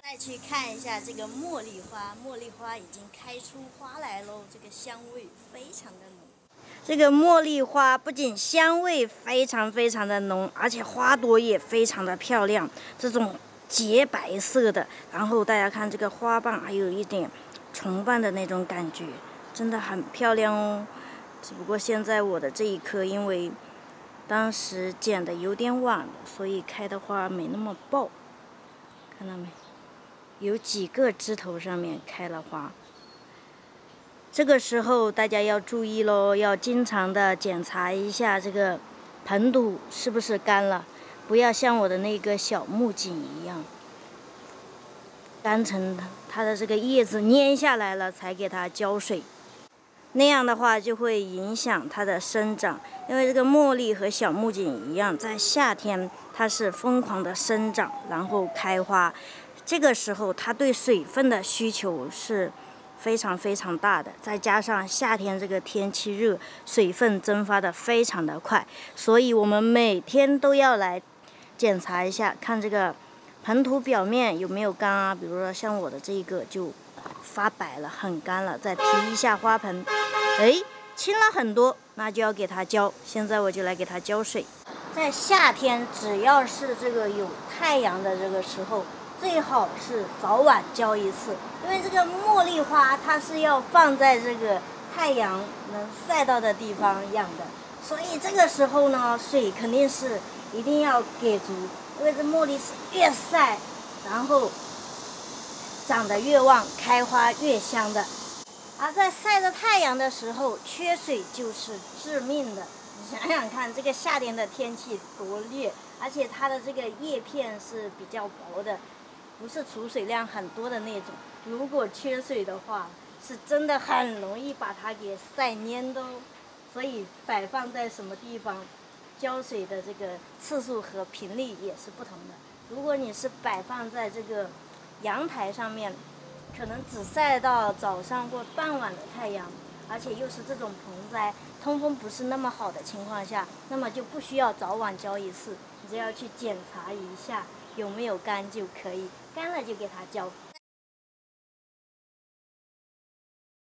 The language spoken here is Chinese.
再去看一下这个茉莉花，茉莉花已经开出花来喽，这个香味非常的浓。这个茉莉花不仅香味非常的浓，而且花朵也非常的漂亮，这种洁白色的。然后大家看这个花瓣还有一点重瓣的那种感觉，真的很漂亮哦。只不过现在我的这一颗因为当时剪的有点晚了，所以开的花没那么爆，看到没？有几个枝头上面开了花。这个时候大家要注意咯，要经常的检查一下这个盆土是不是干了，不要像我的那个小木槿一样，干成它的这个叶子蔫下来了才给它浇水。那样的话就会影响它的生长，因为这个茉莉和小木槿一样，在夏天它是疯狂的生长，然后开花。这个时候它对水分的需求是非常大的，再加上夏天这个天气热，水分蒸发的非常的快，所以我们每天都要来检查一下，看这个盆土表面有没有干啊。比如说像我的这个就发白了，很干了，再提一下花盆，轻了很多，那就要给它浇。现在我就来给它浇水。在夏天，只要是这个有太阳的这个时候，最好是早晚浇一次，因为这个茉莉花它是要放在这个太阳能晒到的地方养的，所以这个时候呢，水肯定是一定要给足，因为这茉莉是越晒，然后长得越旺，开花越香的。而在晒着太阳的时候，缺水就是致命的。你想想看，这个夏天的天气多烈，而且它的这个叶片是比较薄的，不是储水量很多的那种。如果缺水的话，是真的很容易把它给晒蔫的哦。所以摆放在什么地方，浇水的这个次数和频率也是不同的。如果你是摆放在这个阳台上面，可能只晒到早上或傍晚的太阳，而且又是这种盆栽，通风不是那么好的情况下，那么就不需要早晚浇一次，你只要去检查一下有没有干就可以，干了就给它浇。